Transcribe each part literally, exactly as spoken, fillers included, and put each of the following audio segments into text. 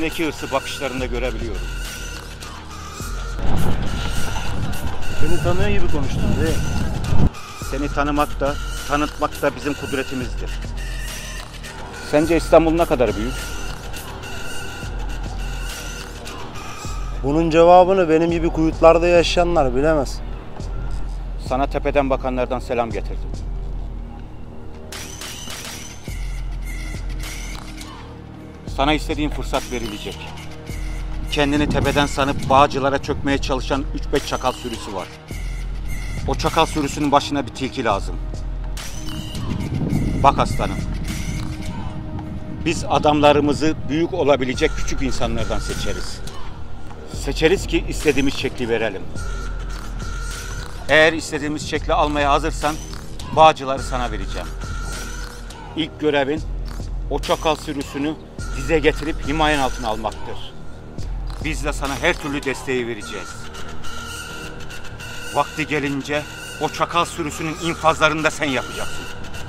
Yüzündeki hırsı bakışlarında görebiliyorum. Seni tanıyor gibi konuştun değil mi? Seni tanımak da, tanıtmak da bizim kudretimizdir. Sence İstanbul ne kadar büyük? Bunun cevabını benim gibi kuyutlarda yaşayanlar bilemez. Sana tepeden bakanlardan selam getirdim. Sana istediğin fırsat verilecek. Kendini tepeden sanıp bağcılara çökmeye çalışan üç beş çakal sürüsü var. O çakal sürüsünün başına bir tilki lazım. Bak aslanım. Biz adamlarımızı büyük olabilecek küçük insanlardan seçeriz. Seçeriz ki istediğimiz şekli verelim. Eğer istediğimiz şekli almaya hazırsan bağcıları sana vereceğim. İlk görevin o çakal sürüsünü dize getirip himayen altına almaktır. Biz de sana her türlü desteği vereceğiz. Vakti gelince o çakal sürüsünün infazlarını da sen yapacaksın.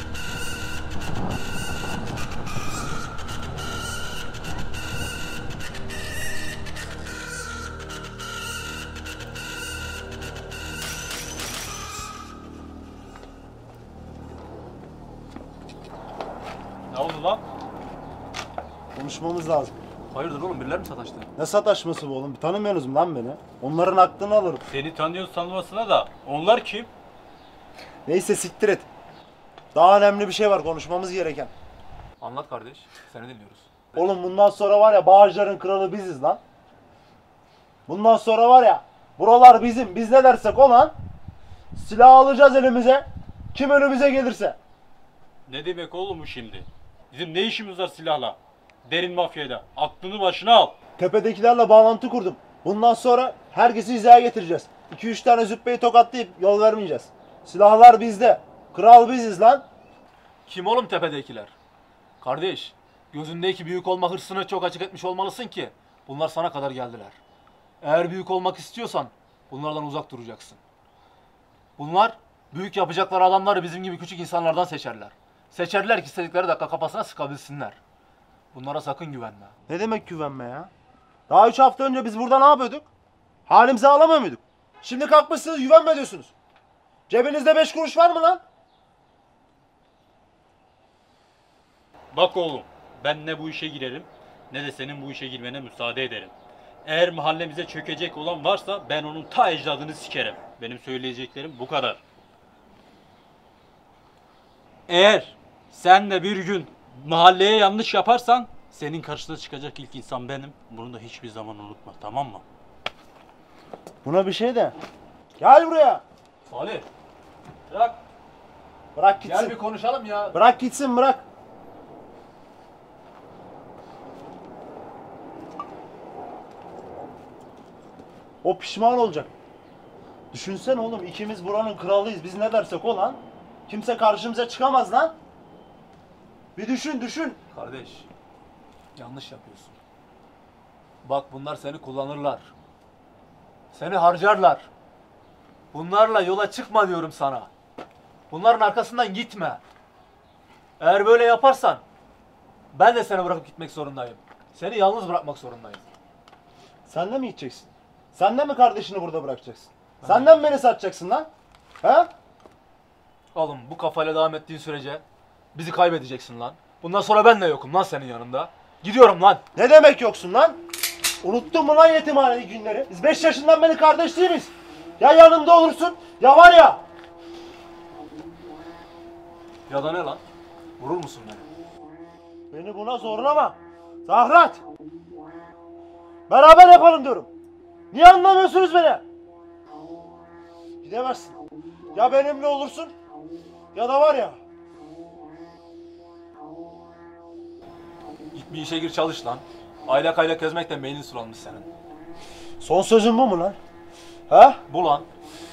Ne oldu lan? Konuşmamız lazım. Hayırdır oğlum, birileri mi sataştı? Ne sataşması bu oğlum? Tanımıyorsunuz mu lan beni? Onların aklını alırım. Seni tanıyor sanmasına da onlar kim? Neyse siktir et. Daha önemli bir şey var konuşmamız gereken. Anlat kardeş, seni dinliyoruz. Oğlum bundan sonra var ya Bağcılar'ın kralı biziz lan. Bundan sonra var ya buralar bizim. Biz ne dersek o lan. Silah alacağız elimize. Kim önümüze gelirse. Ne demek oğlum bu şimdi? Bizim ne işimiz var silahla? Derin mafyayla. Aklını başına al. Tepedekilerle bağlantı kurdum. Bundan sonra herkesi hizaya getireceğiz. iki üç tane züppeyi tokatlayıp yol vermeyeceğiz. Silahlar bizde. Kral biziz lan. Kim oğlum tepedekiler? Kardeş, gözündeki büyük olma hırsını çok açık etmiş olmalısın ki bunlar sana kadar geldiler. Eğer büyük olmak istiyorsan bunlardan uzak duracaksın. Bunlar büyük yapacakları adamları bizim gibi küçük insanlardan seçerler. Seçerler ki istedikleri dakika kafasına sıkabilsinler. Bunlara sakın güvenme. Ne demek güvenme ya? Daha üç hafta önce biz burada ne yapıyorduk? Halimize ağlamıyor muyduk? Şimdi kalkmışsınız güvenme diyorsunuz. Cebinizde beş kuruş var mı lan? Bak oğlum, ben ne bu işe girerim ne de senin bu işe girmene müsaade ederim. Eğer mahallemize çökecek olan varsa ben onun ta ecdadını sikerim. Benim söyleyeceklerim bu kadar. Eğer sen de bir gün mahalleye yanlış yaparsan senin karşına çıkacak ilk insan benim. Bunu da hiçbir zaman unutma, tamam mı? Buna bir şey de. Gel buraya. Salih, bırak. Bırak gitsin. Gel bir konuşalım ya. Bırak gitsin bırak. O pişman olacak. Düşünsene oğlum ikimiz buranın kralıyız. Biz ne dersek o lan. Kimse karşımıza çıkamaz lan. Bir düşün düşün. Kardeş, yanlış yapıyorsun. Bak bunlar seni kullanırlar. Seni harcarlar. Bunlarla yola çıkma diyorum sana. Bunların arkasından gitme. Eğer böyle yaparsan ben de seni bırakıp gitmek zorundayım. Seni yalnız bırakmak zorundayım. Sen de mi gideceksin? Sen de mi kardeşini burada bırakacaksın? Sen de mi beni satacaksın lan? He? Oğlum bu kafayla devam ettiğin sürece bizi kaybedeceksin lan. Bundan sonra ben de yokum lan senin yanında. Gidiyorum lan. Ne demek yoksun lan? Unuttun mu lan yetimhaneli günleri? Biz beş yaşından beri kardeş değil miyiz? Ya yanımda olursun ya var ya. Ya da ne lan? Vurur musun beni? Beni buna zorlama. Zahrat. Beraber yapalım diyorum. Niye anlamıyorsunuz beni? Gidemezsin. Ya benimle olursun ya da var ya. Git bir işe gir çalış lan. Aylak aylak gezmekten beynin sulanmış senin. Son sözün bu mu lan? Ha? Bu lan.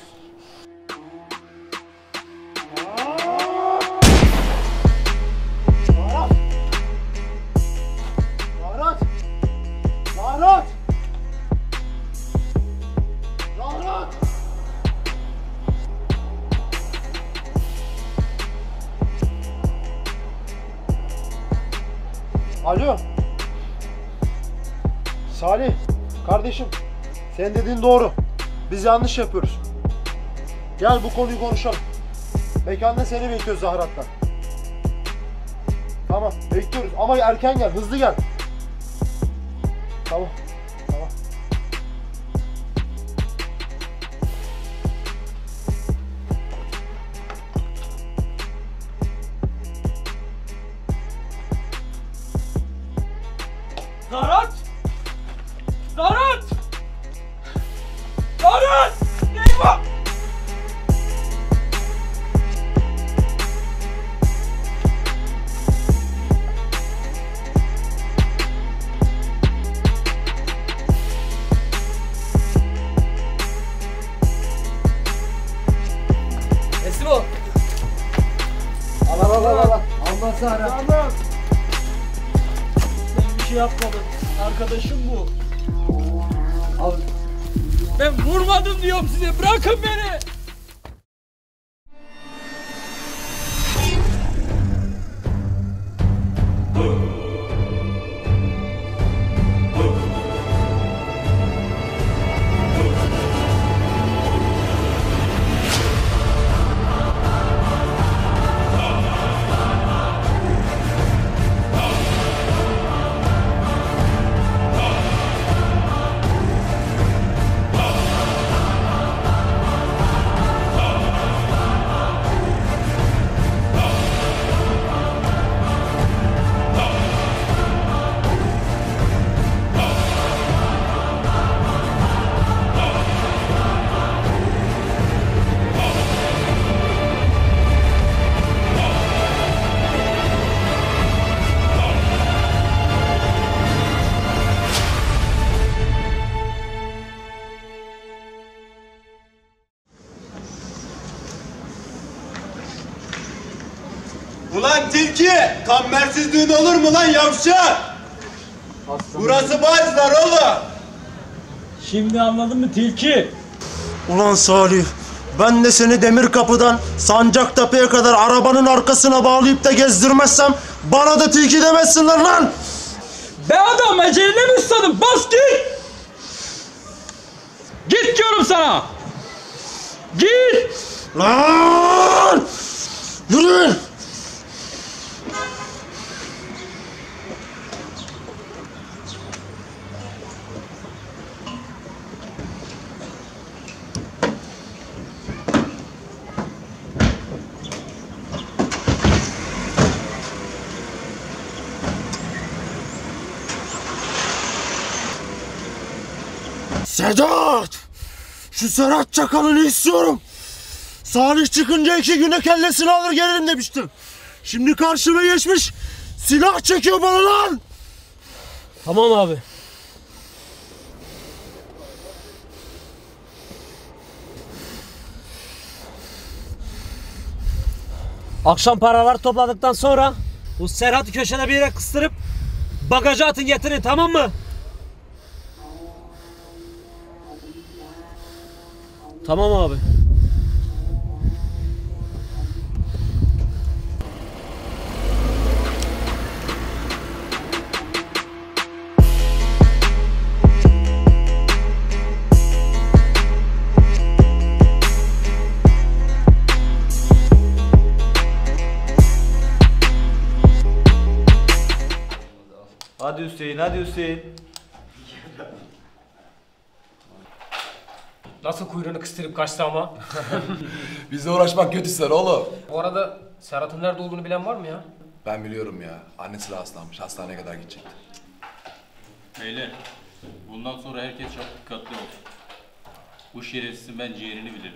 Zahrat. Zahrat. Zahrat. Alo. Salih, kardeşim, senin dediğin doğru. Biz yanlış yapıyoruz. Gel bu konuyu konuşalım. Mekanda seni bekliyoruz Zahrat'tan. Tamam, bekliyoruz ama erken gel, hızlı gel. Tamam, tamam. Zahrat! Zahrat! Zahrat! Eyvah! Teslim ol. Al al al al al. Allah Zahrat. Ben bir şey yapmadım. Arkadaşım bu. Abi. Ben vurmadım diyorum size. Bırakın beni. Ulan tilki! Kambersizliğin olur mu lan yavşak? Burası Bağcılar oğlum! Şimdi anladın mı tilki? Ulan Salih, ben de seni demir kapıdan Sancaktepe'ye kadar arabanın arkasına bağlayıp da gezdirmezsem bana da tilki demezsinler lan! Be adam ecelini mi ısladın? Bas git! Git diyorum sana! Git! Lan! Yürüyün! Sedat! Şu Serhat Çakal'ını istiyorum. Salih çıkınca iki güne kellesini alır gelirim demiştim. Şimdi karşıma geçmiş, silah çekiyor bana lan! Tamam abi. Akşam paralar topladıktan sonra bu Serhat'ı köşede bir yere kıstırıp bagaja atın getirin, tamam mı? Tamam abi. Hadi Hüseyin, hadi Hüseyin. Nasıl kuyruğunu kıstırıp kaçtı ama? Bizle uğraşmak kötü işler oğlum. Bu arada Serhat'ın nerede olduğunu bilen var mı ya? Ben biliyorum ya. Annesi rahatsızlanmış. Hastaneye kadar gidecekti. Beyler, bundan sonra herkes çok dikkatli olsun. Bu şerefsizin ben ciğerini bilirim.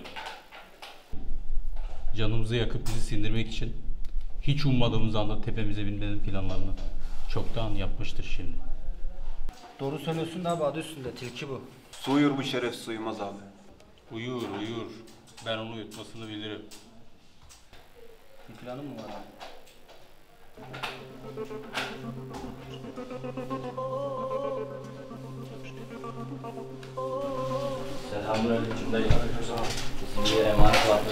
Canımızı yakıp bizi sindirmek için hiç ummadığımız anda tepemize binmenin planlarını çoktan yapmıştır şimdi. Doğru söylüyorsun da abi, adı üstünde tilki bu. Su uyur bu şerefsiz, uyumaz abi. Uyur uyur. Ben onu yutmasını bilirim. Bir planın mı var abi? Selamünaleyküm dayı. Bizim bir emanet vardı.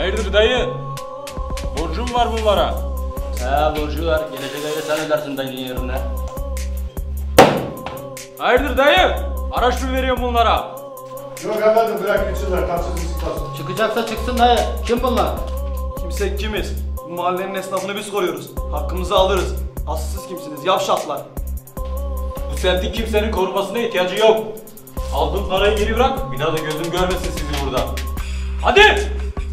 Hayırdır dayı? Borcum var bunlara. He borcu var. Gelecek ayda sen ödersin dayının yerine. Hayırdır dayı? Araç mı veriyorum bunlara? Yok efendim bırak gitsinler kapsız istiklal. Çıkacaksa çıksın dayı. Kim bunlar? Kimsek kimiz? Bu mahallenin esnafını biz koruyoruz. Hakkımızı alırız. Asıl siz kimsiniz? Yavşaklar. Bu semtin kimsenin korumasına ihtiyacı yok. Aldığın parayı geri bırak. Bir daha da gözüm görmesin sizi burada. Hadi!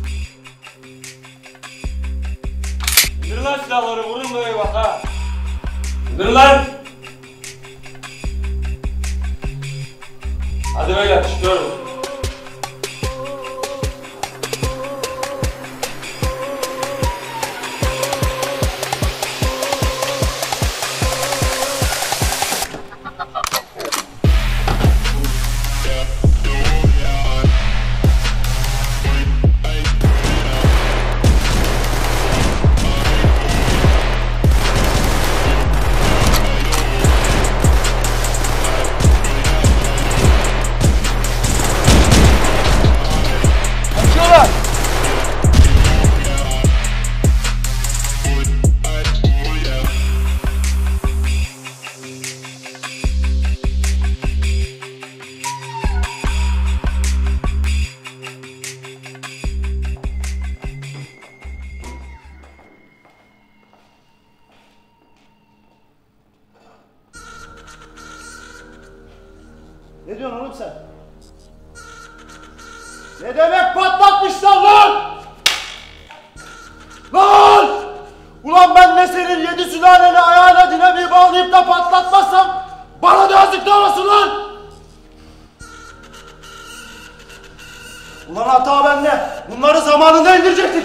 İndirin lan silahları, vurun böyle bak ha. İndirin lan! Hadi beyler çıkıyoruz. Ne diyorsun oğlum sen? Ne demek patlatmışlar lan? Lan! Ulan ben ne senin yedi sülaleni ayağına dinamiği bağlayıp da patlatmazsam bana da yazıklar olsun lan! Ulan hata bende. Bunları zamanında indirecektik.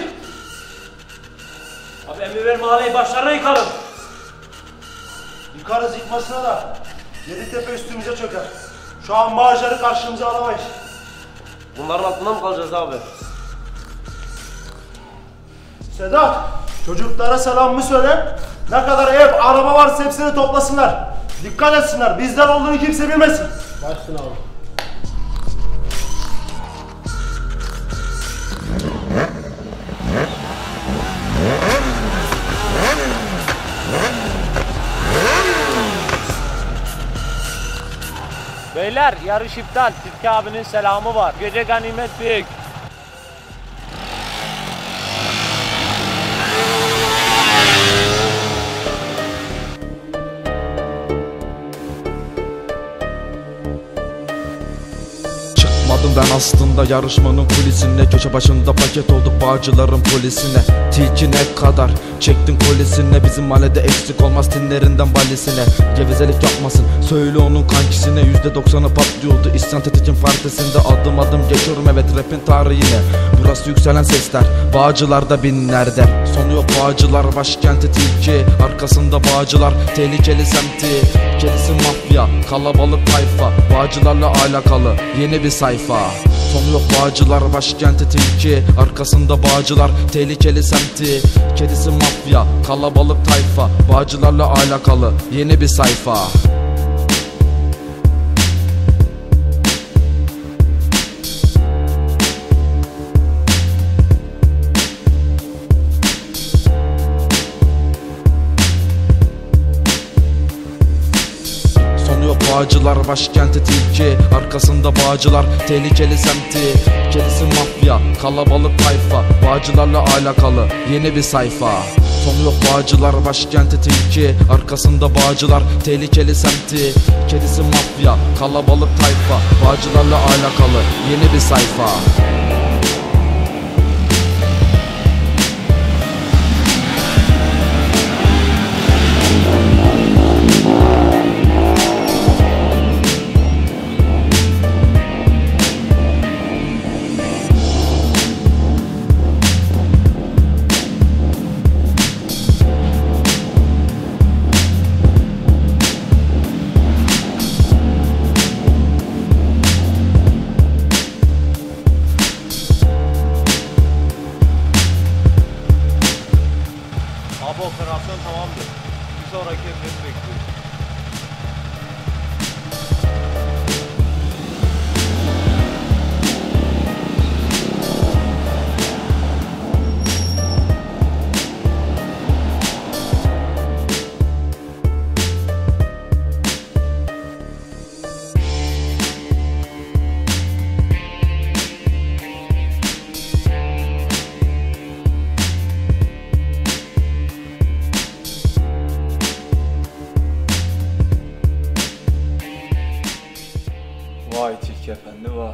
Abi emri ver mahalleyi başlarına yıkalım. Yıkarız yıkmasına da Yeditepe üstümüze çöker. Şu an maaşları karşımıza alamayız. Bunların altında mı kalacağız abi? Sedat, çocuklara selamımı söyle. Ne kadar ev, araba varsa hepsini toplasınlar. Dikkat etsinler, bizden olduğunu kimse bilmesin. Başsın abi. Beyler yarış iptal. Tilki abinin selamı var. Gece ganimet büyük. Çıkmadım ben aslında yarışmanın kulisine. Köşe başında paket olduk bağcıların polisine. Tilki ne kadar çektin kolisine. Bizim mahallede eksik olmaz tinlerinden balisine. Gevezelik yapmasın söyle onun kankisine. Yüzde doksanı patlıyordu isyan teticin farkesinde. Adım adım geçiyorum evet rapin tarihine. Burası yükselen sesler bağcılarda binler der. Sonu yok bağcılar başkenti tilki. Arkasında bağcılar tehlikeli semti. Kedisi mafya kalabalık tayfa. Bağcılarla alakalı yeni bir sayfa. Sonu yok bağcılar başkenti tilki. Arkasında bağcılar tehlikeli semti. Kedisi mafya kalabalık tayfa. Bağcılarla alakalı yeni bir sayfa. Bağcılar başkenti tilki. Arkasında bağcılar tehlikeli semti. Kedisi mafya kalabalık tayfa. Bağcılarla alakalı yeni bir sayfa. Sonu yok bağcılar başkenti tilki. Arkasında bağcılar tehlikeli semti. Kedisi mafya kalabalık tayfa. Bağcılarla alakalı yeni bir sayfa. Abi operasyon tamamdır. Bir sonraki emrimi bekliyoruz. Vay Tilki Efendi vay.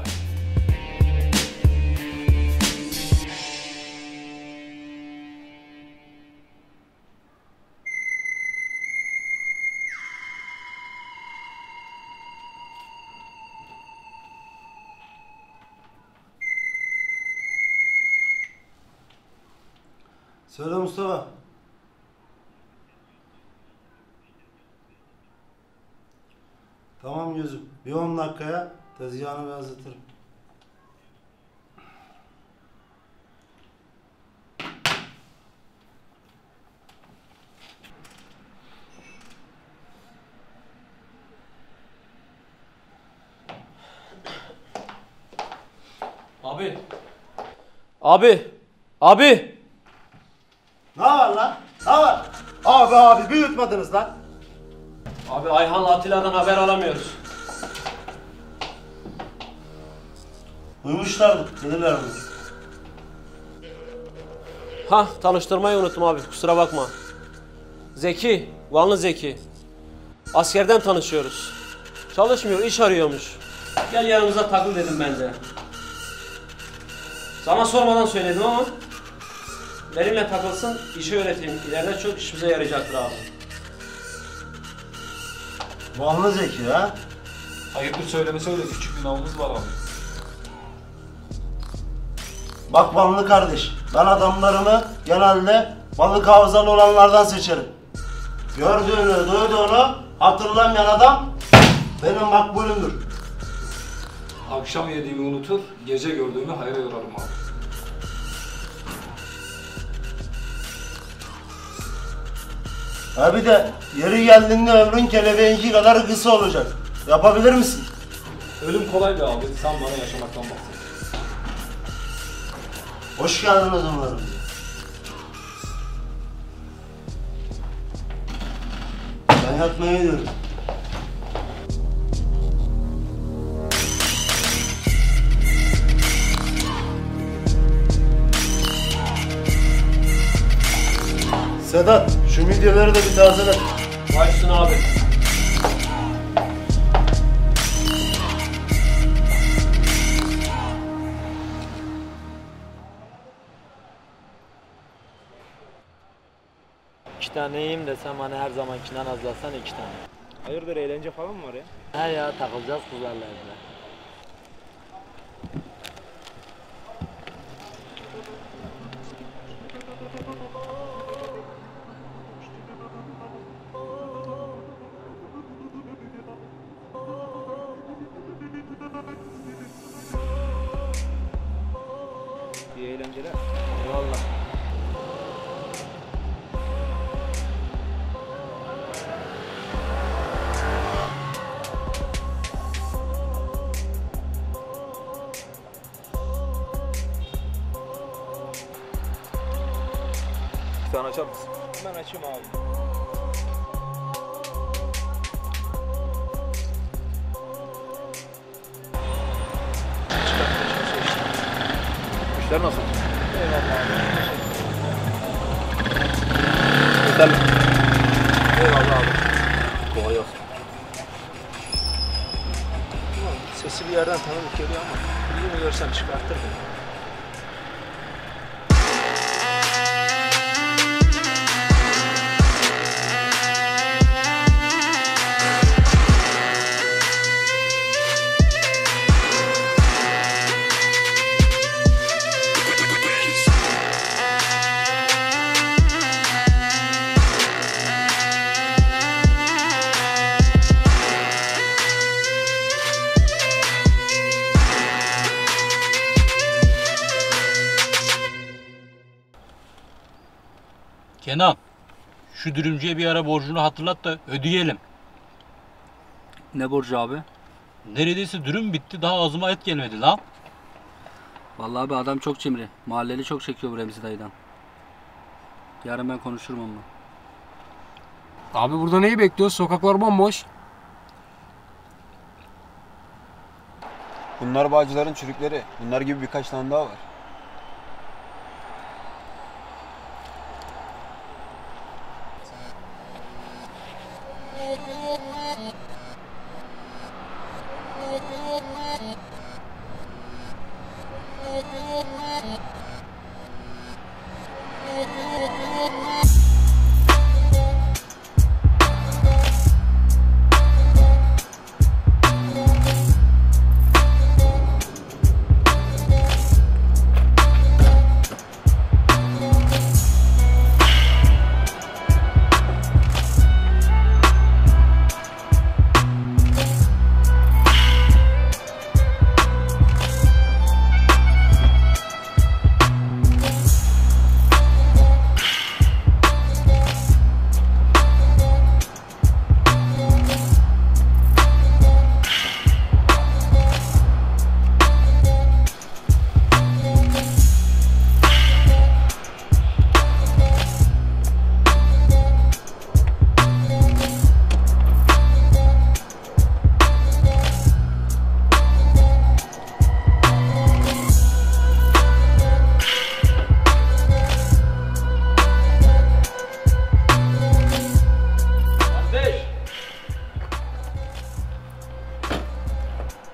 Söyle Mustafa. Tamam gözüm. Bir on dakikaya tezgahını bir hazırlatırım. Abi. Abi. Abi. Ne var lan? Ne var? Abi abi büyütmediniz lan. Abi Ayhan'la Atilla'dan haber alamıyoruz. Uyumuşlardı. Gelirler mi? Ha, tanıştırmayı unuttum abi, kusura bakma. Zeki, Vanlı Zeki. Askerden tanışıyoruz. Çalışmıyor, iş arıyormuş. Gel yanımıza takıl dedim ben de. Sana sormadan söyledim ama benimle takılsın, işi öğreteyim. İleride çok işimize yarayacaktır abi. Vanlı Zeki ha? Hayırdır söyleme söyle, küçük bir navımız var abi. Bak Vanlı kardeş, ben adamlarımı genelde balık hafızalı olanlardan seçerim. Gördüğünü, duyduğunu hatırlamayan adam benim makbulümdür. Akşam yediğimi unutur, gece gördüğümü hayra yorarım abi. Ha bir de yeri geldiğinde ömrün kelebeğinki kadar kısa olacak. Yapabilir misin? Ölüm kolay be abi, sen bana yaşamaktan bahset. Hoş geldiniz umarım. Ben yatmaya gidiyorum. Sedat, şu midyeleri de bir tazele. Başsın abi. İki tane yiyeyim desem hani her zamankinden azalsan iki tane. Hayırdır, eğlence falan mı var ya? He ya, takılacağız kızlarla evde. İyi eğlenceler. Eyvallah. Sen açar mısın? Ben açayım abi. İşler nasıl? Eyvallah abi. Yeterli. Eyvallah abi. Kolay gelsin. Ulan sesi bir yerden tanıdık geliyor ama birini görsem çıkartır beni. Kenan, şu dürümcüye bir ara borcunu hatırlat da ödeyelim. Ne borcu abi? Neredeyse dürüm bitti, daha ağzıma et gelmedi lan. Vallahi abi adam çok cimri. Mahalleli çok çekiyor bu Remzi dayıdan. Yarın ben konuşurum onunla. Abi burada neyi bekliyoruz? Sokaklar bomboş. Bunlar Bağcılar'ın çürükleri. Bunlar gibi birkaç tane daha var.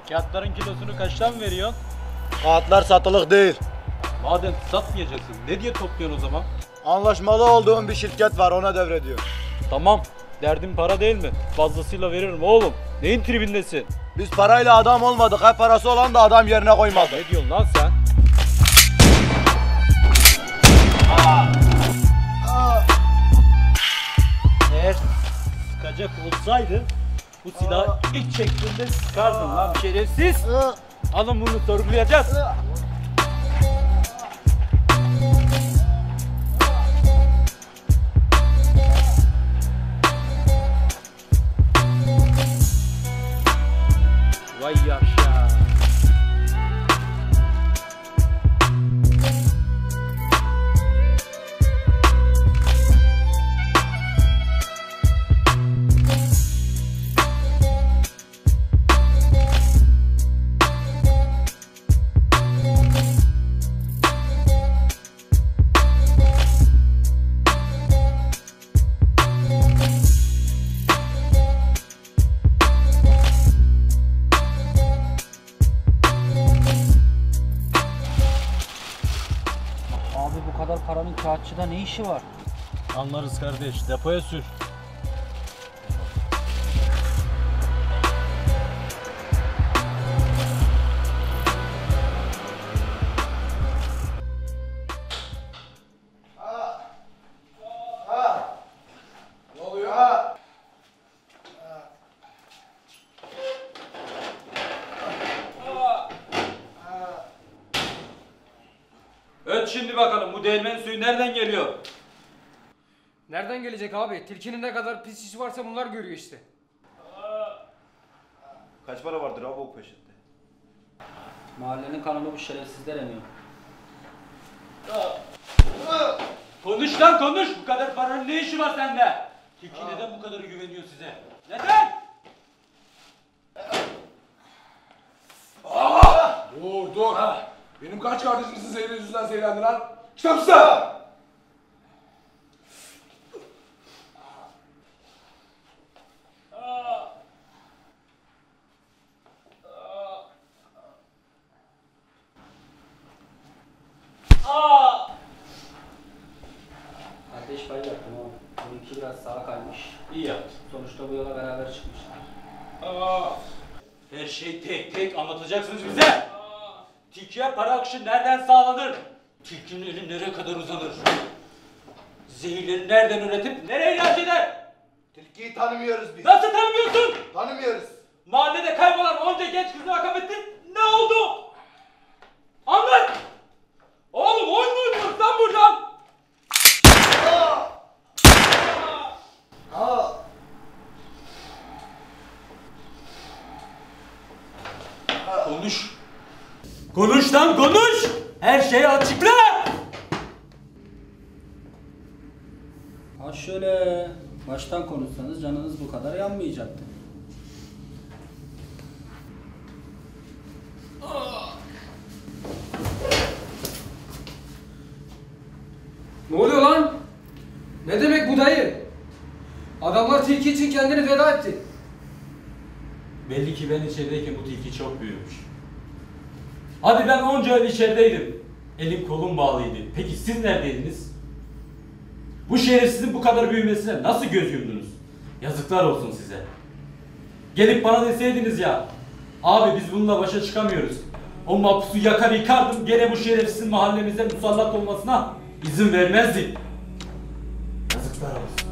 Kağıtların kilosunu kaçtan veriyorsun? Kağıtlar satılık değil. Madem satmayacaksın ne diye topluyorsun o zaman? Anlaşmalı olduğum bir şirket var, ona devrediyor. Tamam. Derdin para değil mi? Fazlasıyla veririm oğlum. Neyin tribindesin? Biz parayla adam olmadık. Hep parası olan da adam yerine koymadı. Ne diyorsun lan sen? Eğer sıkacak olsaydı bu silahı ilk çektiğinde sıkardın lan şerefsiz. Alın bunu, sorgulayacağız. Vay yaşa. Abi bu kadar paranın kağıtçıda ne işi var? Anlarız kardeş, depoya sür. Ne oluyor? Öt şimdi bakalım bu değirmenin suyu nereden geliyor? Nereden gelecek abi? Tilkinin ne kadar pis işi varsa bunlar görüyor işte. Kaç para vardır abi o poşette? Mahallenin kanunu bu şerefsizler emiyor. Konuş lan konuş! Bu kadar paranın ne işi var sende? Tilki neden bu kadar güveniyor size? Neden? Dur dur. Benim kaç kardeşimizin zehri yüzünden zehirlendi lan? Kitapsız! Ateş payı yaptım oğlum. Bununki biraz sağa kaymış. İyi yaptın. Sonuçta bu yola beraber çıkmışlar. Her şeyi tek tek anlatacaksınız bize. Tilkiye para akışı nereden sağlanır? Tilkinin eli nereye kadar uzanır? Zehirleri nereden üretip nereye ilaç eder? Tilkiyi tanımıyoruz biz. Nasıl tanımıyorsun? Tanımıyoruz. Mahallede kaybolan onca genç kızı akamettin. Ne oldu? Anlat! Oğlum oyun mu oynuyoruz lan buradan? Konuş. Konuş lan konuş! Her şeyi açıkla! Ha şöyle baştan konuşsanız canınız bu kadar yanmayacaktı. Ne oluyor lan? Ne demek bu dayı? Adamlar tilki için kendini feda etti. Belli ki ben içerideyken bu tilki çok büyümüş. Hadi ben onca yıl içerideydim. Elim kolum bağlıydı. Peki siz neredeydiniz? Bu şerefsizin bu kadar büyümesine nasıl göz yumdunuz? Yazıklar olsun size. Gelip bana deseydiniz ya, abi biz bununla başa çıkamıyoruz. O mahpusu yakar yıkardım, gene bu şerefsizin mahallemize musallat olmasına izin vermezdik. Yazıklar olsun.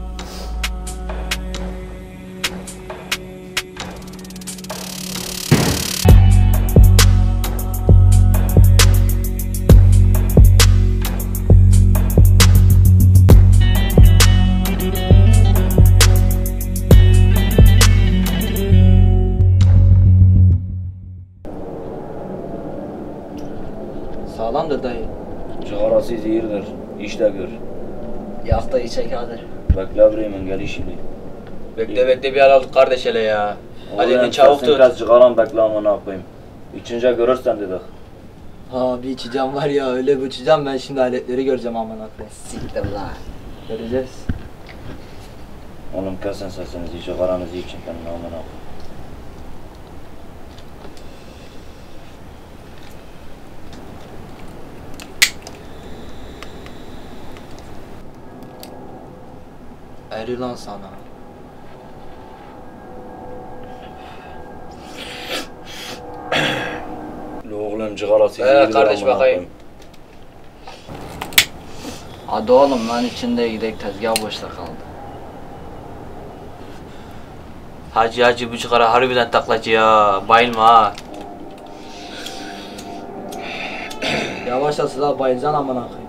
Sağlamdır dayı. Cigarası zehirdir. İş de gör. Yak dayı çek hadi. Bekle Bremen gel şimdi. Bekle bekle bir al al kardeş hele ya. Hadi Oğlum, bir çabuk sen tut. Biraz cigaran bekle amına koyayım. İçince görürsen dedik. Ha bir içeceğim var ya öyle bir içeceğim ben şimdi aletleri göreceğim aman akıllı. Siktir lan. Göreceğiz. Oğlum kesin sesinizi, cigaranızı için kendine amına koyayım. Hayır lan sana. Oğlum cigarası Ee kardeş bakayım. Hadi oğlum lan içinde gidelim, tezgah boşta kaldı. Hacı hacı bu çıkara harbiden taklacı ya. Bayılma ha. Yavaş al silah, bayılacaksın amına koyayım.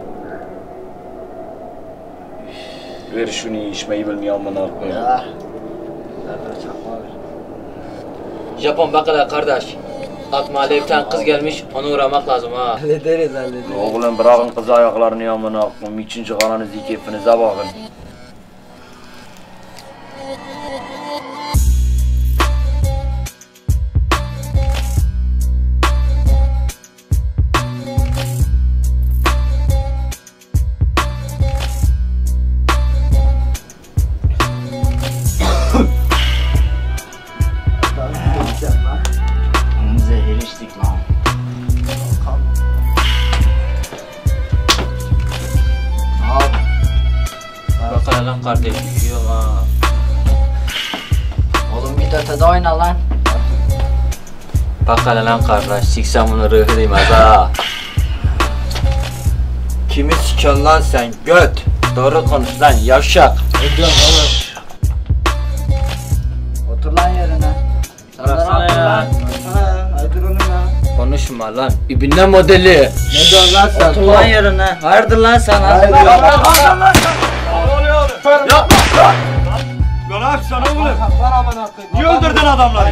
Ver şunu içmeyi bilmiyor amına koyayım. Ya. Nerede çakma ver. Japon bak hele kardeş. Alt mahalleye bir tane kız gelmiş, onu uğramak lazım ha. Hallederiz hallederiz. Oğlum bırakın kız ayaklarını amına koyayım. İçin çıkanınız iyi keyfinize bakın. Zehir içtik lan. Abi. Bak hele lan kardeş düşüyor ha. Oğlum git ötede oyna lan. Bak hele lan kardeş siksen bunu rıhı değmez ha. Kimi sikiyorsun lan sen göt? Doğru konuş lan yavşak. Ne diyorsun oğlum? Otur lan yerine. Bıraksana ya. Haydi oğlum ya. Konuşma lan. İbinden modeli. Ne diyorsun lan sen? Otur lan yerine. Hayırdır lan sana? Haydi lan lan lan lan. Ne oluyor oğlum? Yapma! Lan abi sana oğlum. Niye öldürdün adamları?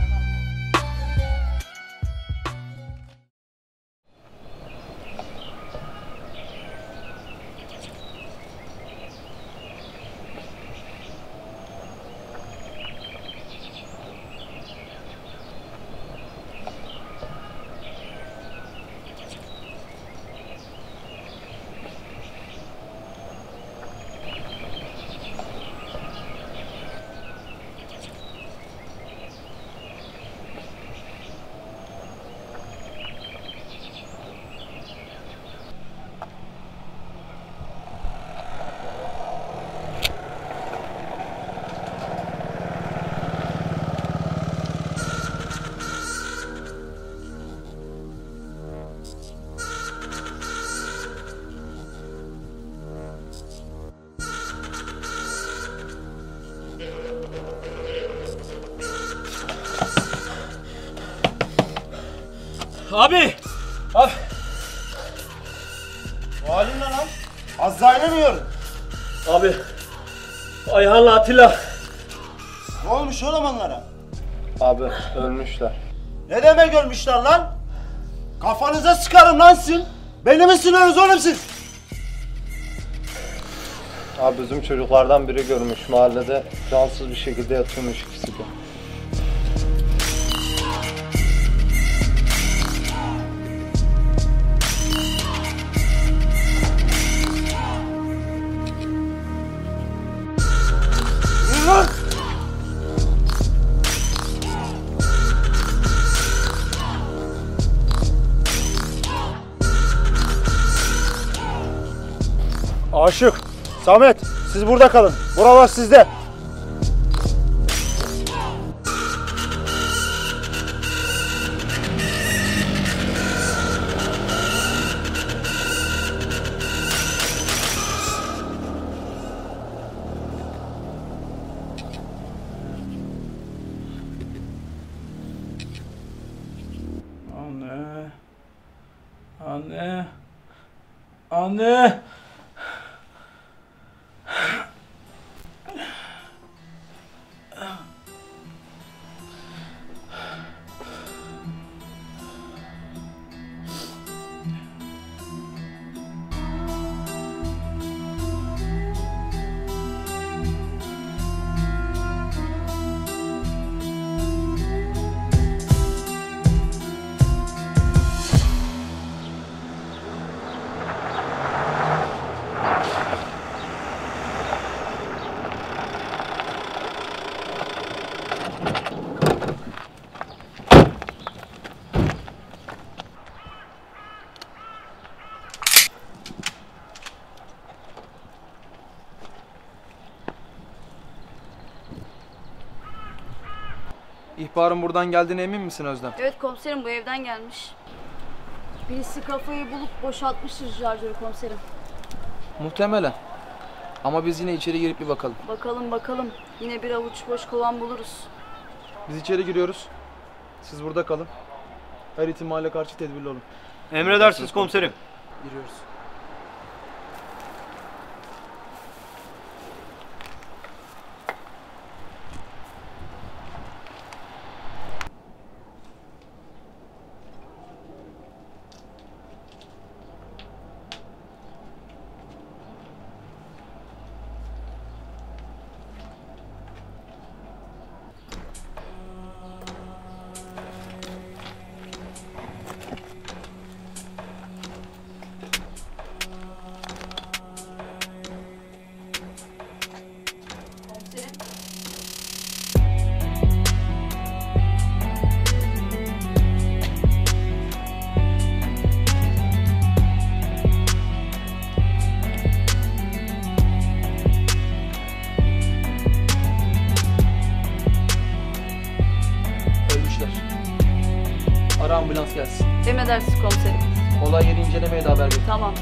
Abi! Abi! O halin ne lan? Azrail'e mi yiyorum? Abi! Ayhan'la Atilla. Ne olmuş oğlum onlara? Abi ölmüşler. Ne demek ölmüşler lan? Kafanıza sıkarım lan sizin. Beni mi sınıyorsunuz oğlum siz? Abi bizim çocuklardan biri görmüş mahallede cansız bir şekilde yatıyormuş ikisi de. Lan! Aşık, Samet, siz burada kalın. Buralar sizde. Anne. Anne. Anne. İhbarın buradan geldiğine emin misin Özlem? Evet komiserim, bu evden gelmiş. Birisi kafayı bulup boşaltmıştır şarjörü komiserim. Muhtemelen. Ama biz yine içeri girip bir bakalım. Bakalım bakalım. Yine bir avuç boş kovan buluruz. Biz içeri giriyoruz. Siz burada kalın. Her ihtimale karşı tedbirli olun. Emredersiniz komiserim. Giriyoruz. Ara ambulans gelsin. Emredersiniz komiserim. Olay yeri incelemeye de haber verin. Tamam.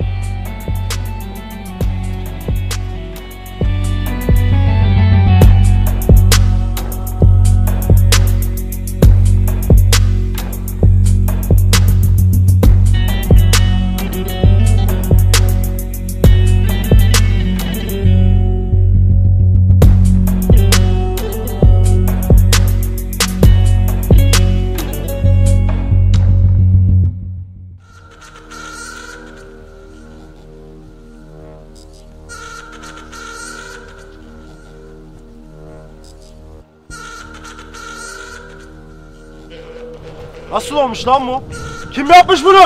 Nasıl olmuş lan bu? Kim yapmış bunu?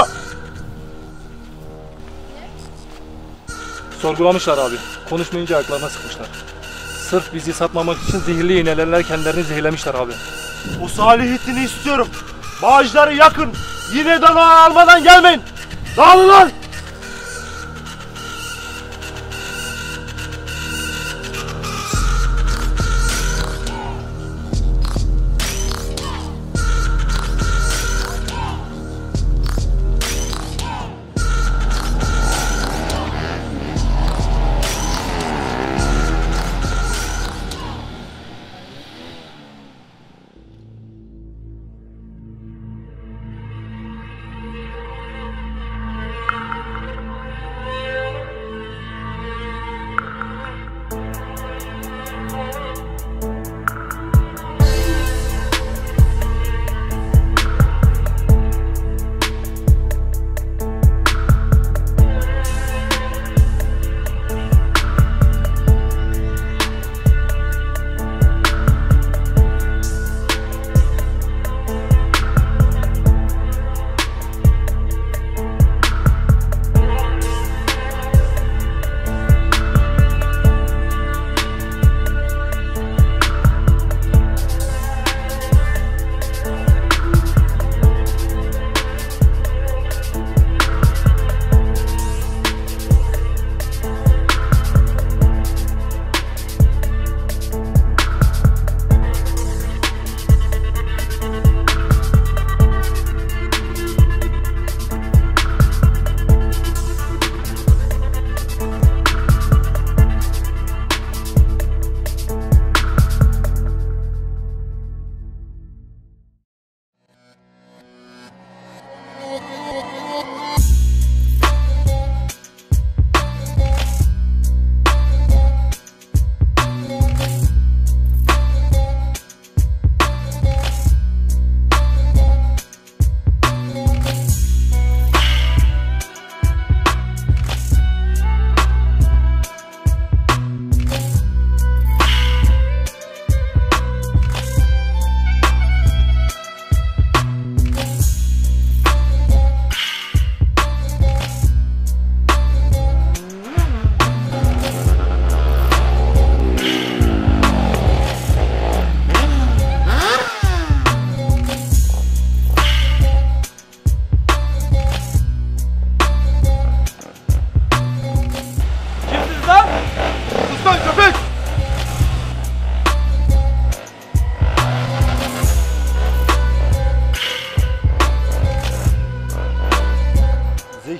Sorgulamışlar abi. Konuşmayınca ayaklarına sıkmışlar. Sırf bizi satmamak için zehirli iğnelerle kendilerini zehirlemişler abi. O Salihittin'i istiyorum. Bağcıları yakın. Yine dana almadan gelmeyin. Dağılın lan!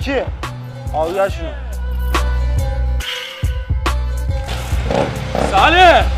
Zeki. Al gel şunu. Salih!